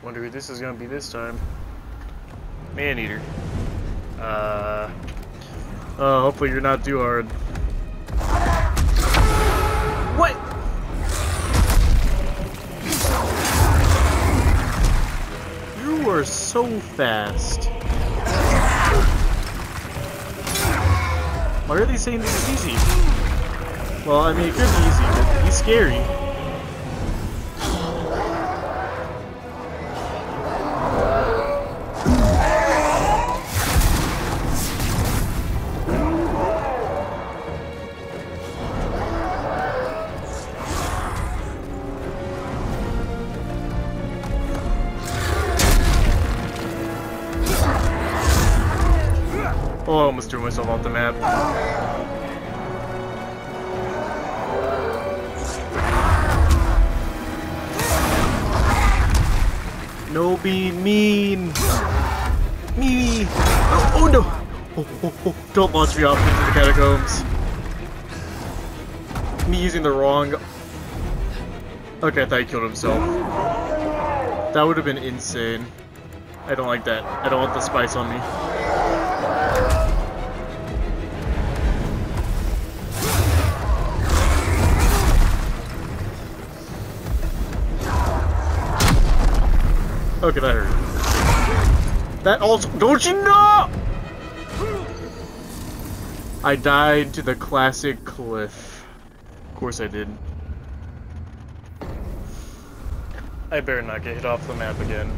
Wonder who this is gonna be this time. Maneater. Hopefully you're not too hard. What? You are so fast. Why are they saying this is easy? Well, I mean, it could be easy, but he's scary. Oh, I almost threw myself off the map. No, be mean. Me. Oh no. Don't launch me off into the catacombs. Me using the wrong... Okay, I thought he killed himself. That would have been insane. I don't like that. I don't want the spice on me. Okay, that hurt. That also— don't you know? I died to the classic cliff. Of course I did. I better not get hit off the map again.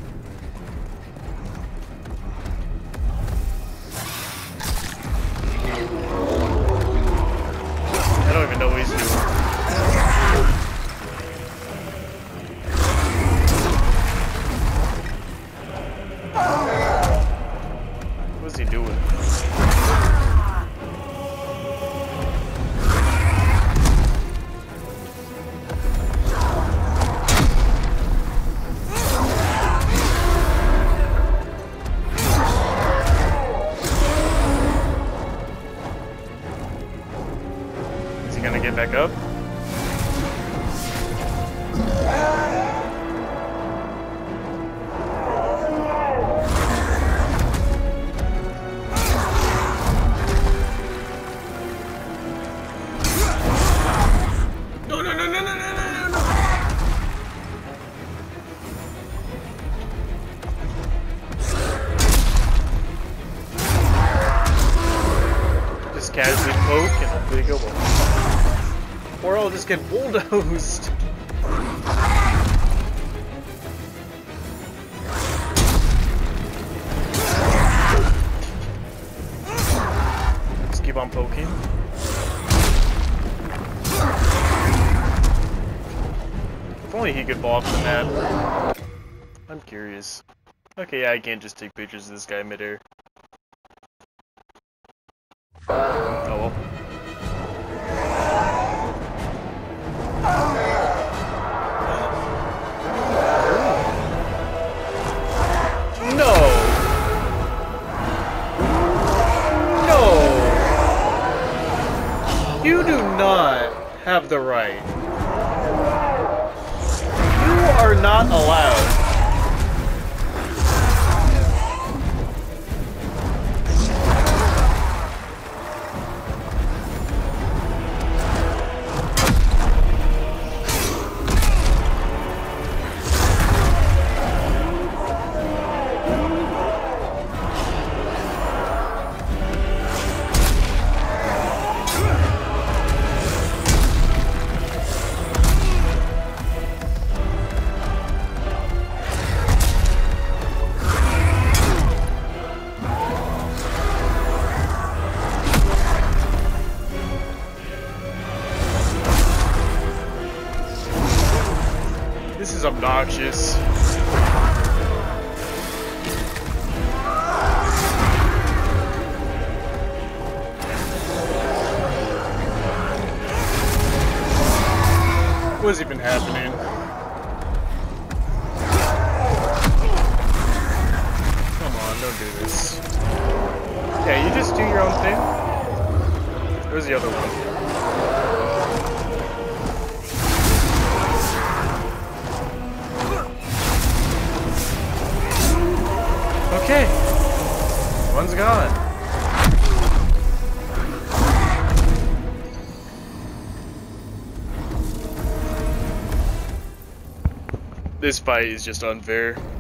I don't even know what he's doing. What's he doing? Is he gonna get back up? Casually poke and hopefully go well. Or I'll just get bulldozed. Just keep on poking. If only he could fall off the map. I'm curious. Okay, yeah, I can't just take pictures of this guy midair. Oh well. No! No! You do not have the right. You are not allowed. This is obnoxious. What is even happening? Come on, don't do this. Yeah, you just do your own thing. Where's the other one? This fight is just unfair.